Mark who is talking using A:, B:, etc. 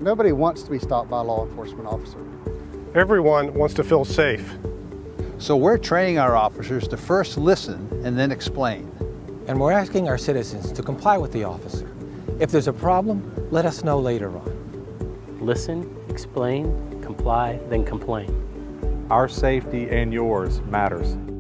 A: Nobody wants to be stopped by a law enforcement officer.
B: Everyone wants to feel safe.
C: So we're training our officers to first listen and then explain.
D: And we're asking our citizens to comply with the officer. If there's a problem, let us know later on.
E: Listen, explain, comply, then complain.
F: Our safety and yours matters.